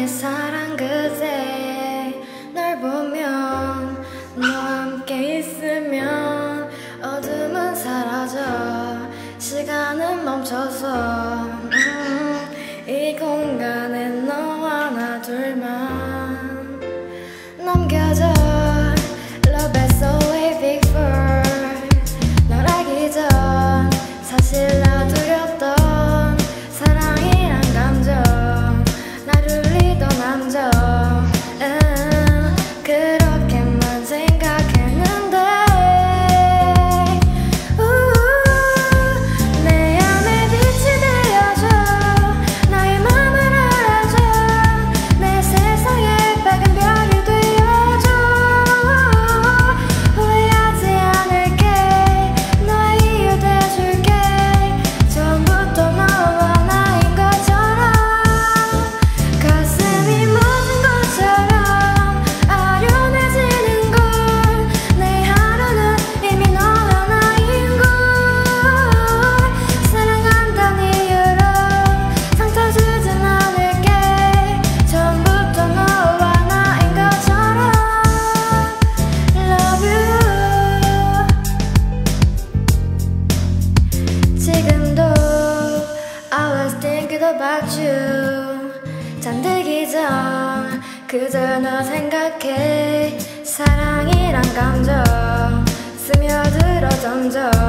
사랑 그대 널 보면 너와 함께 있으면 어둠은 사라져 시간은 멈춰서 이 공간에 너와 나 둘만 남겨져 Love is so way before 널 알기 전 사실 나 두렸던 사랑이란 감정 나를 울리던 함정 그렇게만 생각했는데 내 안에 빛이 되어줘 나의 맘을 알아줘 내 세상에 빨간 별이 되어줘 후회하지 않을게 너의 이유 돼줄게 처음부터 너와 나인 것처럼 가슴이 멎은 것처럼 아련해지는 걸 내 하루는 이미 너 하나인 걸 사랑한다는 이유로 상처 주진 않을게 처음부터 너와 나인 것처럼 Love you 지금도 I was thinking about you 잠들기 전 그저 너 생각해 사랑이란 감정 스며들어 점점